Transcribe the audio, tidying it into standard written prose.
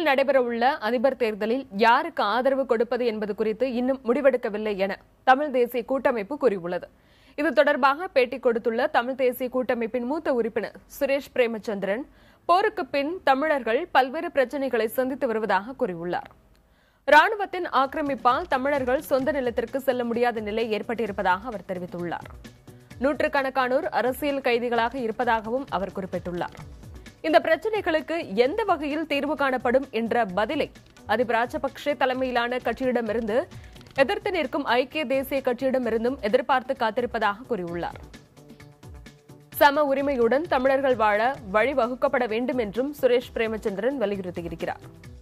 விரைவில் நடைபெறவுள்ள அதிபர் தேர்தலில் யாருக்கு ஆதரவு கொடுப்பது என்பது குறித்து இன்னும் முடிவெடுக்கவில்லை என தமிழ் தேசிய கூட்டமைப்பு கூறியுள்ளது. இது தொடர்பாக பேட்டி கொடுத்துள்ள தமிழ் தேசிய கூட்டமைப்பின் மூத்த உறுப்பினர் சுரேஷ் பிரேமச்சந்திரன், போருக்கு பின் தமிழர்கள் பல்வேறு பிரச்சினைகளை சந்தித்து வருவதாக கூறியுள்ளார். ராணுவத்தின் ஆக்கிரமிப்பால் தமிழர்கள் சொந்த நிலத்திற்கு செல்ல முடியாத நிலை ஏற்பட்டிருப்பதாக அவர் தெரிவித்துள்ளார். நூற்றுக்கணக்கானோர் அரசியல் கைதிகளாக இருப்பதாகவும் அவர் குறிப்பிட்டுள்ளார். இந்த பிரச்சினைகளுக்கு எந்த வகையில் தீர்வு காணப்படும் என்ற பதிலை அதிபர் ராஜபக்சே தலைமையிலான கட்சியிடமிருந்து எதிர்த்து நிற்கும் ஐக்கிய தேசிய கட்சியிடமிருந்தும் எதிர்பார்த்து காத்திருப்பதாக கூறியுள்ளார். சம உரிமையுடன் தமிழர்கள் வாழ வழிவகுக்கப்பட வேண்டும் என்றும் சுரேஷ் பிரேமச்சந்திரன் வலியுறுத்தியிருக்கிறார்.